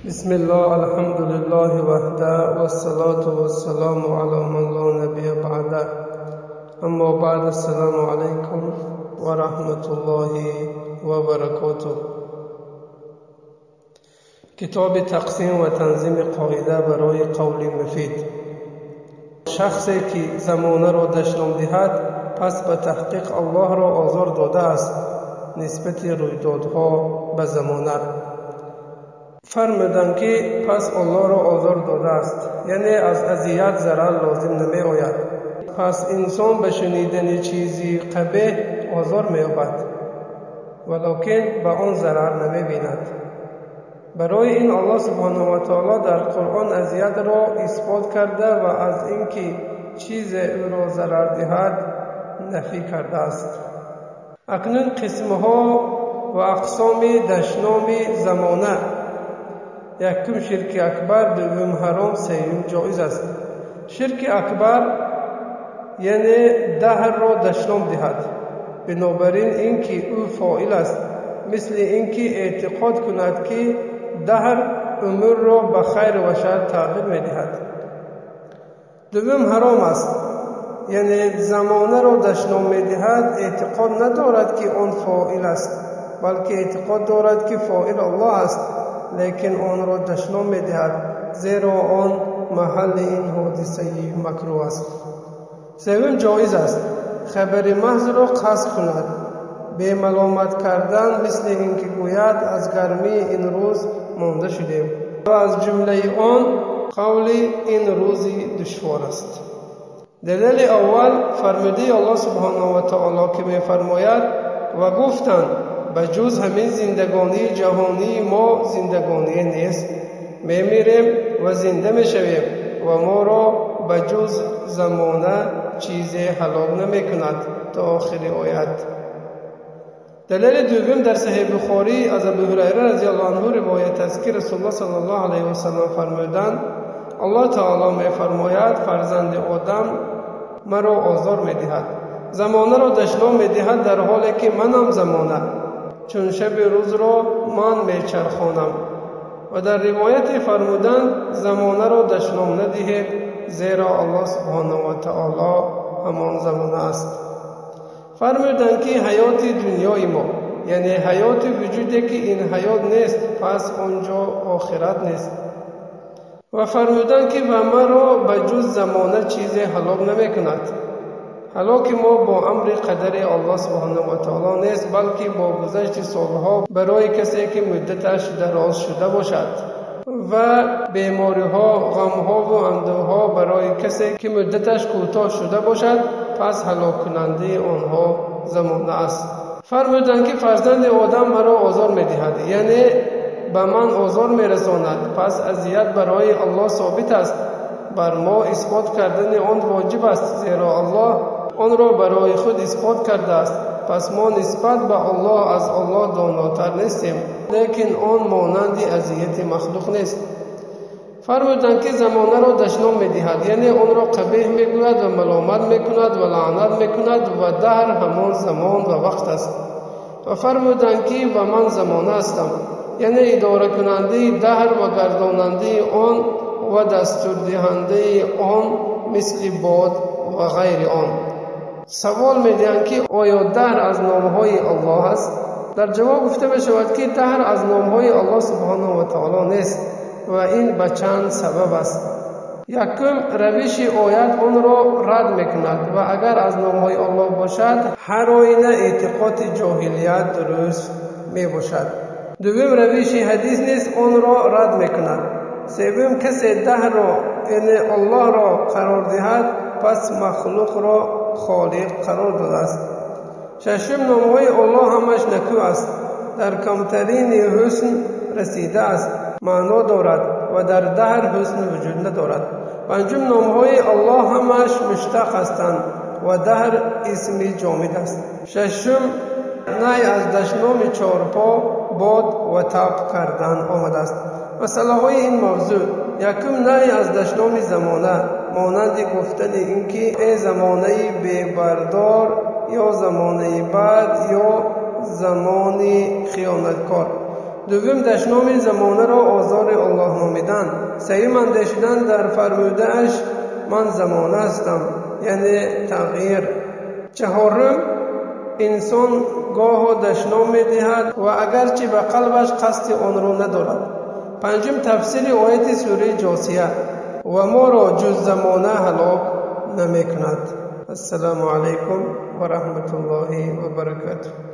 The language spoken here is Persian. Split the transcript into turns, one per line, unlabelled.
بسم الله الحمد لله وحده والصلاة والسلام على من لا نبي بعده اما بعد السلام علیکم و رحمت الله و برکاته. کتاب تقسیم و تنظیم قاعده برای قول مفید. شخصی که زمانه را دشنام دهد پس به تحقیق الله را آزار داده است نسبت رویدادها به زمانه. فرمودند که پس الله را آزار داده است، یعنی از اذیت ضرر لازم نمی آید. پس انسان به شنیدن چیزی قبیح آزار می یابد ولکن به آن ضرر نمی بیند. برای این الله سبحانه و تعالی در قرآن اذیت را اثبات کرده و از اینکه چیز او را ضرر دهد نفی کرده است. اکنون قسمها و اقسام دشنام زمانه: یکم شرک اکبر، دوم حرام، سوم جایز است. شرک اکبر یعنی دهر را دشنام دهد بنابراین اینکه او فاعل است، مثل اینکه اعتقاد کند که دهر امور را به خیر و شر تغییر می دهد. دوم حرام است، یعنی زمانه را دشنام می دهد اعتقاد ندارد که آن فاعل است، بلکه اعتقاد دارد که فاعل الله است، لیکن آن را دشنام می دهد زیرا آن محل این حادثه مکروه است. سوم جایز است، خبر محض را قصد کند به ملامت کردن، مثل اینکه گوید از گرمی این روز مانده شدیم و از جمله آن قول این روزی دشوار است. دلیل اول فرموده الله سبحانه و تعالی که می فرماید و گفتند به جز همین زندگانی جهانی ما زندگانی نیست، می میریم و زنده می شویم و ما را به جز زمانه چیزی هلاک نمی کند تا آخر آیت. دلیل دوم در صحیح بخاری از ابو هریره رضی الله عنه روایت است که رسول الله صلی الله علیه و سلم فرمودند الله تعالی می فرماید فرزند آدم مرا آزار می دهد، زمانه را دشنام می دهد در حالی که منم زمانه، چون شب روز را من می چرخانم. و در روایت فرمودند زمانه را دشنام ندهید زیرا الله سبحانه و تعالی همان زمانه است. فرمودند که حیات دنیای ما یعنی حیات وجودی که این حیات نیست پس آنجا آخرت نیست. و فرمودند که و مرا به جز زمانه چیزی هلاک نمی کند. هلاک ما با امر قدر الله سبحانه و تعالی نیست، بلکه با گذشت سالها برای کسی که مدتش دراز شده باشد و بیماری ها، غم ها و اندوه ها برای کسی که مدتش کوتاه شده باشد، پس هلاک کننده آنها زمانه است. فرمودند که فرزند آدم مرا آزار می دهد، یعنی به من آزار می رساند، پس اذیت برای الله ثابت است. بر ما اثبات کردن آن واجب است زیرا الله آن را برای خود اثبات کرده است. پس ما نسبت به الله از الله داناتر نیستیم، لیکن آن مانند اذیت مخلوق نیست. فرمودند که زمانه را دشنام می دهد، یعنی آن را قبیح می گوید و ملامت می کند و لعنت می کند و دهر همان زمان و وقت است. و فرمودند که و من زمانه هستم، یعنی اداره کننده دهر و گرداننده آن و دستور دهنده آن مثل باد و غیر آن. سوال می‌دهند که آیا دهر از نام‌های الله است؟ در جواب گفته می‌شود که دهر از نام‌های الله سبحانه و تعالی نیست و این به چند سبب است. یکم روش آیت آن را رد می‌کند و اگر از نام‌های الله باشد هر آینه اعتقاد جاهلیت درست می‌باشد. دوم روش حدیث نیست آن را رد می‌کند. سوم کسی دهر را یعنی الله را قرار دهد پس مخلوق را خالق قرار داده است. ششم نام‌های الله همش نکو است، در کمترین حسن رسیده است، معنا دارد و در دهر حسن وجود ندارد. پنجم نام‌های الله همش مشتق هستند و دهر اسم جامد است. ششم نهی از دشنام چارپا، باد و تاب کردن آمده است. مسئله های این موضوع: یکم نهی از دشنام زمانه مانند گفتن اینکه ای زمانه ببردار یا زمانه بعد یا زمان خیانتکار. دوم دشنام زمانه را آزار الله سیوم اندیشیدن در فرموده اش من زمانه هستم، یعنی تغییر. چهارم، انسان گاه دشنام می دهد و اگرچه به قلبش قصد آن را ندارد. پنجم، تفسیر آیت سوره جاثیه و ما را جز زمانه هلاک نمی کند. السلام علیکم و رحمت الله و برکاته.